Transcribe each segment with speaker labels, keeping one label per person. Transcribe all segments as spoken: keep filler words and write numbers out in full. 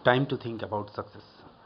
Speaker 1: Time to think about success.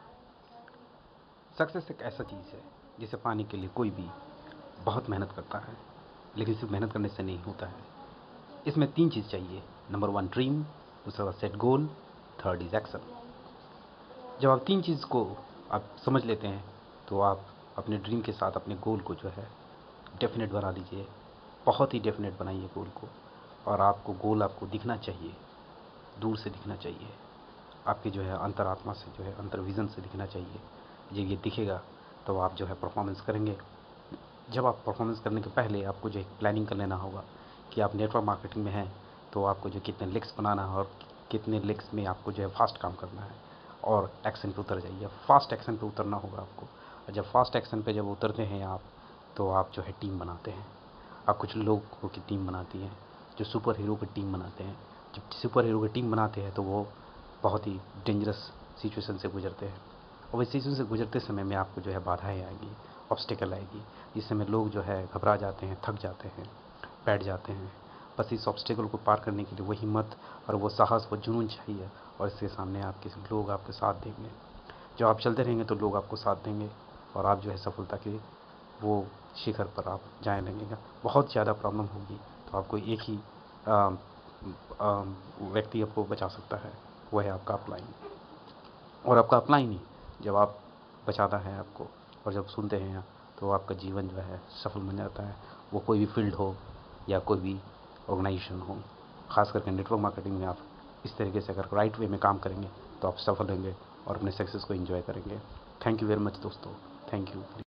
Speaker 1: Success एक ऐसा चीज़ है जिसे पाने के लिए कोई भी बहुत मेहनत करता है, लेकिन सिर्फ मेहनत करने से नहीं होता है। इसमें तीन चीज़ चाहिए। नंबर वन ड्रीम, दूसरा set goal, third is action. जब आप तीन चीज़ को आप समझ लेते हैं तो आप अपने ड्रीम के साथ अपने गोल को जो है डेफिनेट बना लीजिए। बहुत ही डेफिनेट बनाइए गोल को, और आपको गोल आपको दिखना चाहिए, दूर से दिखना चाहिए, आपके जो है अंतरात्मा से, जो है अंतर विज़न से दिखना चाहिए। जब ये दिखेगा तो आप जो है परफॉर्मेंस करेंगे। जब आप परफॉर्मेंस करने के पहले आपको जो है प्लानिंग कर लेना होगा कि आप नेटवर्क मार्केटिंग में हैं तो आपको जो कितने लिंक्स बनाना है और कितने लिंक्स में आपको जो है फास्ट काम करना है, और एक्शन पे उतर जाइए। फास्ट एक्शन पे उतरना होगा आपको, और जब फास्ट एक्शन पे जब उतरते हैं आप तो आप जो है टीम बनाते हैं। आप कुछ लोगों की टीम बनाती हैं जो सुपर हीरो की टीम बनाते हैं। जब सुपर हीरो की टीम बनाते हैं तो वो बहुत ही डेंजरस सिचुएशन से गुजरते हैं, और इस सिचुएशन से गुजरते समय में आपको जो है बाधाएं आएगी, ऑब्स्टेकल आएगी, जिस समय लोग जो है घबरा जाते हैं, थक जाते हैं, बैठ जाते हैं। बस इस ऑब्स्टेकल को पार करने के लिए वो हिम्मत और वो साहस, वो जुनून चाहिए, और इसके सामने आपके लोग आपके साथ देंगे। जब आप चलते रहेंगे तो लोग आपको साथ देंगे, और आप जो है सफलता के वो शिखर पर आप जाने लगेगा। बहुत ज़्यादा प्रॉब्लम होगी तो आपको एक ही आ, आ, व्यक्ति आपको बचा सकता है, वो है आपका अपलाइन। और आपका अपलाइन ही जब आप बचाता है आपको और जब सुनते हैं तो आपका जीवन जो है सफल बन जाता है। वो कोई भी फील्ड हो या कोई भी ऑर्गेनाइजेशन हो, खास करके नेटवर्क मार्केटिंग में आप इस तरीके से अगर राइट वे में काम करेंगे तो आप सफल होंगे और अपने सक्सेस को एंजॉय करेंगे। थैंक यू वेरी मच दोस्तों, थैंक यू।